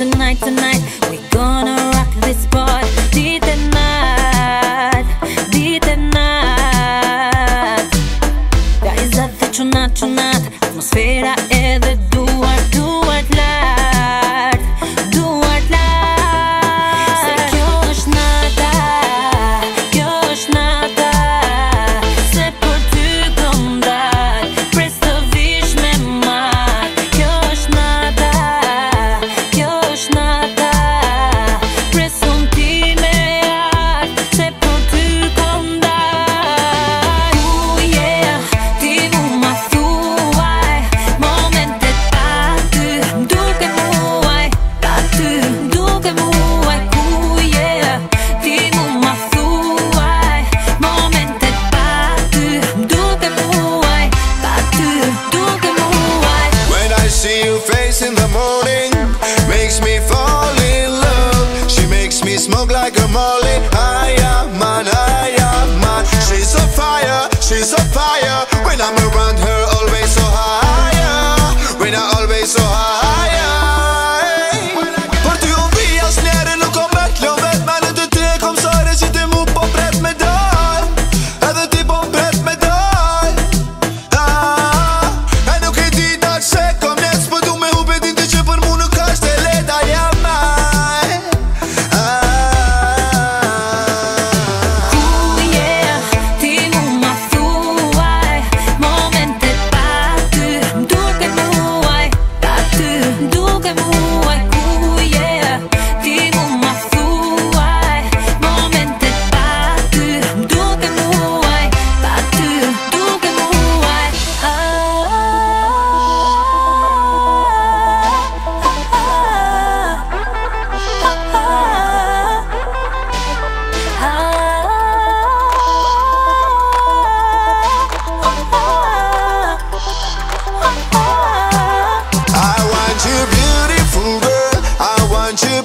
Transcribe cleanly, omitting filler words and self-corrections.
tonight, tonight. We gonna rock this part. Dite natt, dite natt. Da I zëtë qunat, qunat. Atmosfera edhe duart, duart lart, duart lart. Se kjo është nata, kjo është nata. Se për ty kom dal, pres të vish me mat. Kjo është nata, kjo është nata. Pres unë ti me art, se për ty kom dal. Yeah, ti mu ma thuaj momentet pa ty, duke muaj, pa ty, duke muaj. Yeah, ti mu ma thuaj momentet pa ty, duke muaj, pa ty, duke muaj. When I see your face in the morning, makes me fall in love. She makes me smoke like a molly. Man, she's a fire, she's a fire. When I'm around her, always so high. When I always so high. Për ty unë vija s'njeri nuk kom me t'lo vet. Me në të tre kom sore që ti mu po pret me dal. Edhe ti po pret me dal. E nuk e di da që kom nec, po du me hupe din të që për mu nuk është e leta jamaj. Yeah, ti mu ma thuaj momentet pa ty, duke muaj, pa ty, duke muaj. Yeah, ti mu ma thuaj momentet pa ty, duke muaj, pa ty, duke muaj. I want you beautiful girl, I want you